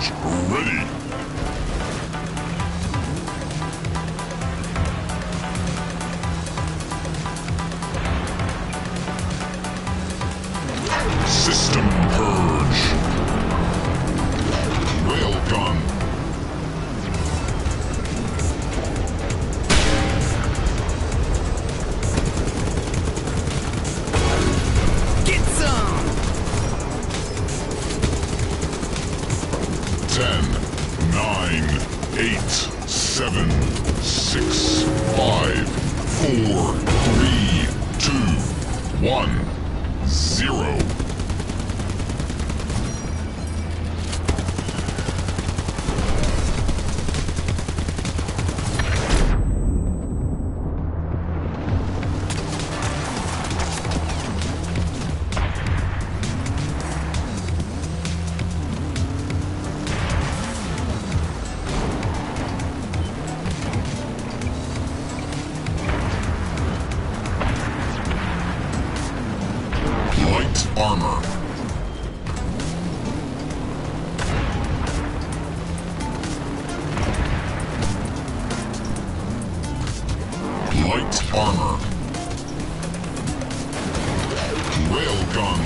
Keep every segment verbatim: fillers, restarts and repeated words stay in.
Charge ready. System purge. Railgun. Get some. Ten, nine, eight, seven, six, five, four, three, two, one, zero. Light armor. Light armor. Railgun.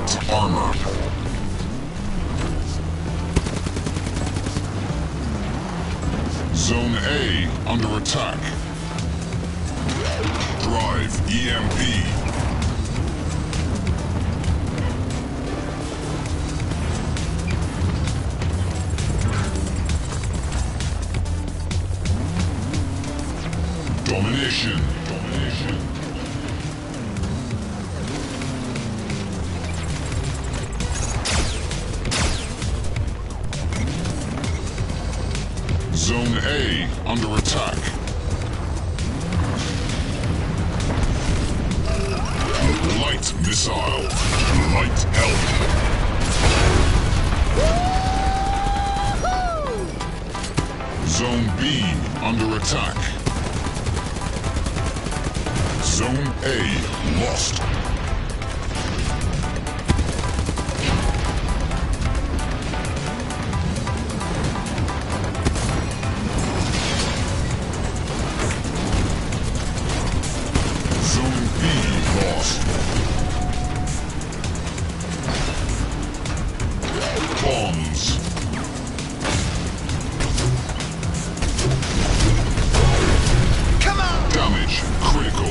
Light armor. Zone A under attack. Drive E M P. Domination. Domination. Zone A under attack. Light missile. Light help. Zone B under attack. Zone A lost. Zone B lost. Bombs. Come on! Damage critical.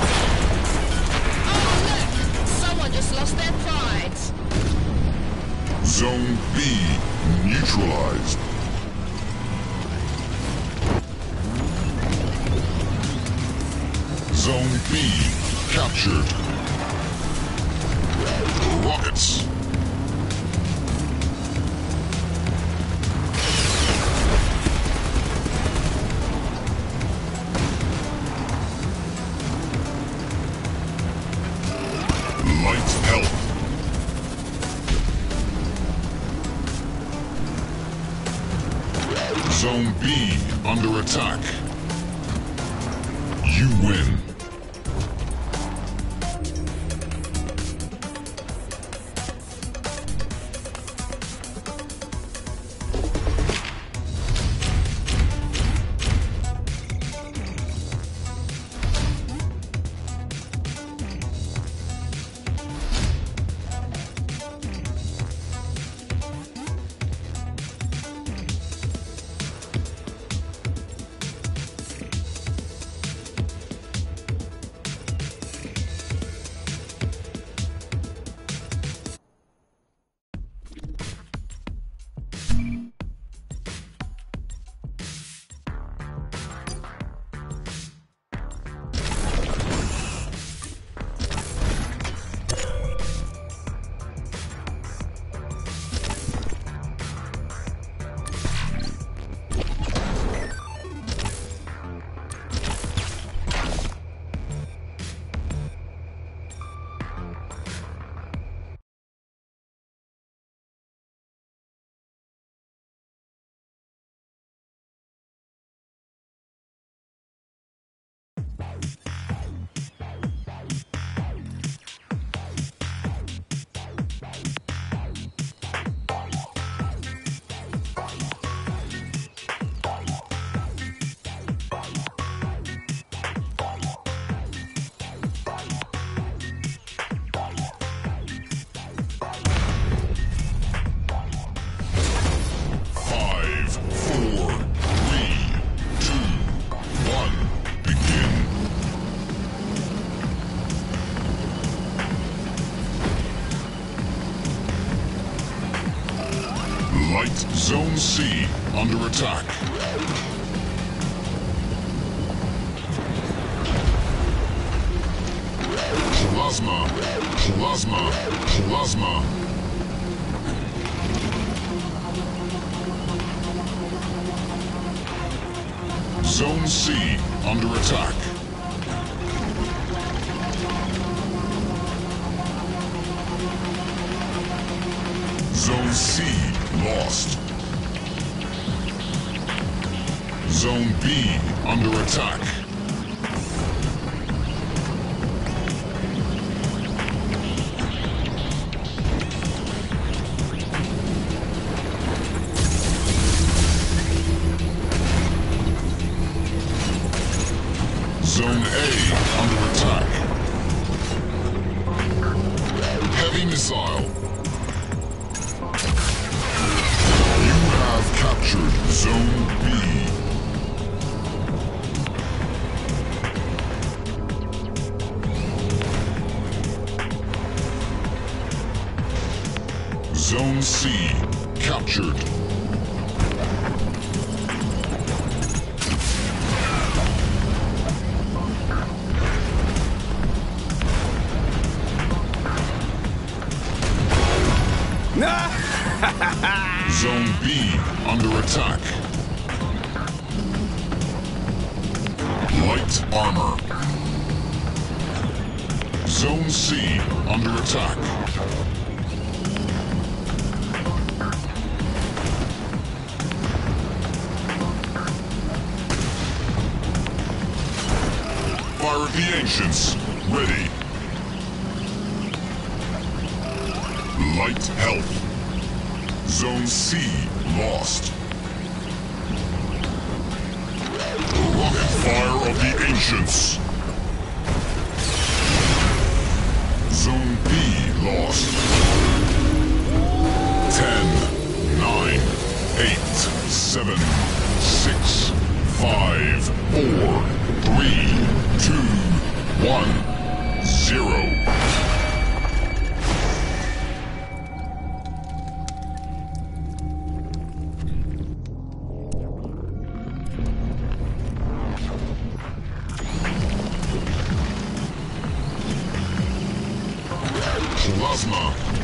Someone just lost their pride. Zone B neutralized. Zone B captured. Rockets. Light help. Zone B under attack. You win. Zone C under attack. Plasma, plasma, plasma. Zone C under attack. Zone C lost. Zone B under attack. Zone A under attack. Heavy missile. You have captured Zone B. Zone C captured. Zone B under attack. Light armor. Zone C under attack. Fire of the Ancients, ready. Light health. Zone C lost. Rocket fire of the Ancients. Zone B lost. Ten, nine, eight, seven, six, five, four, three, two, one, zero. Plasma